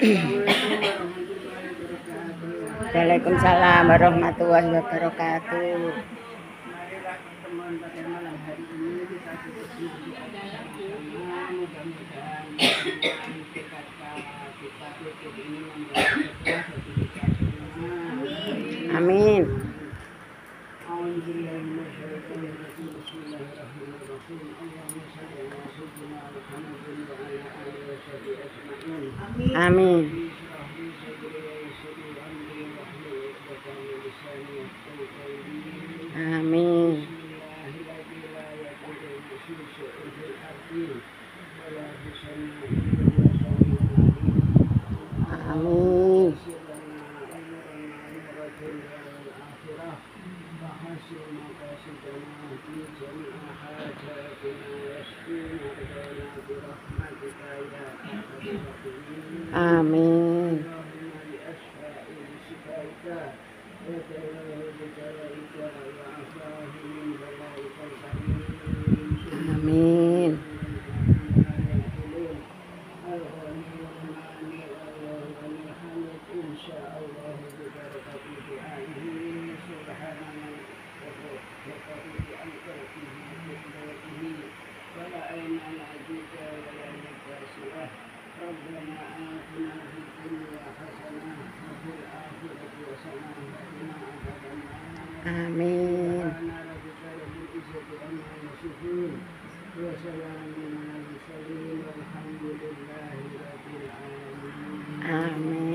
Waalaikumsalam warahmatullahi wabarakatuh. Marilah pertemuan pada malam hari ini kita berdiskusi bersama-sama. Mudah-mudahan kita hidup ini membawa berkah bagi kita semua. Amin. Amin. Amin. Amin. Amin. Amin. Amin. Amin.